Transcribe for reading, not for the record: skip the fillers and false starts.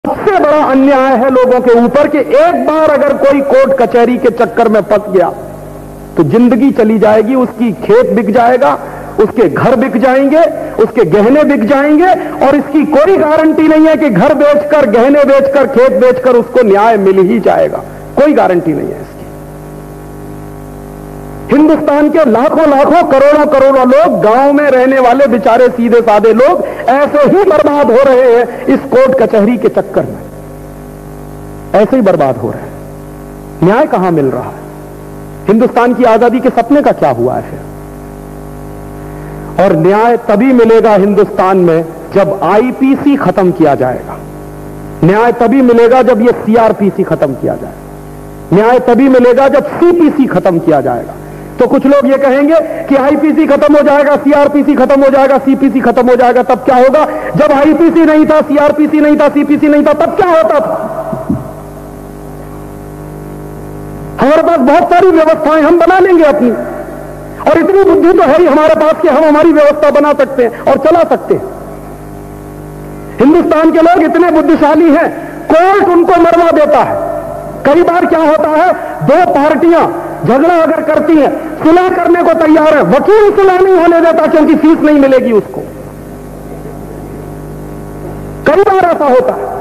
सबसे बड़ा अन्याय है लोगों के ऊपर कि एक बार अगर कोई कोर्ट कचहरी के चक्कर में फंस गया तो जिंदगी चली जाएगी, उसकी खेत बिक जाएगा, उसके घर बिक जाएंगे, उसके गहने बिक जाएंगे और इसकी कोई गारंटी नहीं है कि घर बेचकर, गहने बेचकर, खेत बेचकर उसको न्याय मिल ही जाएगा। कोई गारंटी नहीं है इसकी। हिंदुस्तान के लाखों लाखों, करोड़ों करोड़ों लोग, गांव में रहने वाले बेचारे सीधे साधे लोग ऐसे ही बर्बाद हो रहे हैं इस कोर्ट कचहरी के चक्कर में, ऐसे ही बर्बाद हो रहे हैं। न्याय कहां मिल रहा है? हिंदुस्तान की आजादी के सपने का क्या हुआ है फिर? और न्याय तभी मिलेगा हिंदुस्तान में जब आईपीसी खत्म किया जाएगा। न्याय तभी मिलेगा जब यह सीआरपीसी खत्म किया जाएगा। न्याय तभी मिलेगा जब सीपीसी खत्म किया जाएगा। तो कुछ लोग ये कहेंगे कि आईपीसी खत्म हो जाएगा, सीआरपीसी खत्म हो जाएगा, सीपीसी खत्म हो जाएगा। तब क्या होगा? जब आईपीसी नहीं था, सीआरपीसी नहीं था, सीपीसी नहीं था, तब क्या होता था? हमारे पास बहुत सारी व्यवस्थाएं हम बना लेंगे अपनी, और इतनी बुद्धि तो है ही हमारे पास कि हम हमारी व्यवस्था बना सकते हैं और चला सकते हैं। हिंदुस्तान के लोग इतने बुद्धिशाली हैं, कोर्ट उनको मरवा देता है। कई बार क्या होता है, दो पार्टियां झगड़ा अगर करती हैं, सुलह करने को तैयार है, वकील सुलह नहीं होने देता क्योंकि फीस नहीं मिलेगी उसको। कई बार ऐसा होता है।